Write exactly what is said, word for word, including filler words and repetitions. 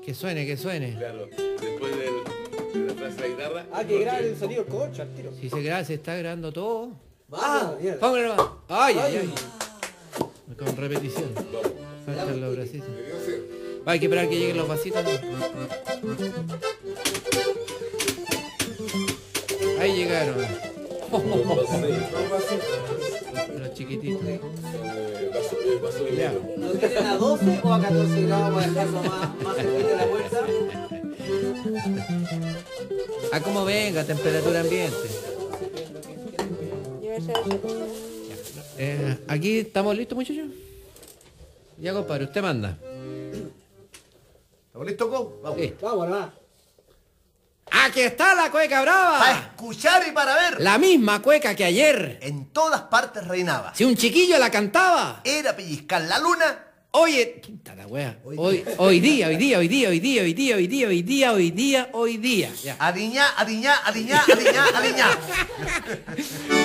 Que suene, que suene. Claro, después del, de la frase de la guitarra. Ah, que graba el sonido corcho al tiro. Si se graba, se está grabando todo. Ah, mierda. Póngale nomás. Ay, ay, Ay. ay. Con repetición. Vamos. Faltan los bracitos. Debió ser. Hay que esperar que lleguen los vasitos. Ahí llegaron. Los chiquititos. Eh, vaso, eh, vaso de Ya. hielo. ¿Lo tienen a doce o a catorce grados para dejarlo más, más cerquita de la puerta? Ah, como venga, temperatura ambiente. Eh, aquí estamos listos, muchachos. Ya, compadre, usted manda. ¿Estamos listos, Co? Vamos. Sí. Vamos, nada. Aquí está la cueca brava. Para escuchar y para ver. La misma cueca que ayer. En todas partes reinaba. Si un chiquillo la cantaba. Era pellizcar la luna. Oye, puta la wea. Hoy, hoy día, hoy día, hoy día, hoy día, hoy día, hoy día, hoy día, hoy día, hoy día. Ya. Adiñá, adiñá, adiñá, adiñá, adiñá.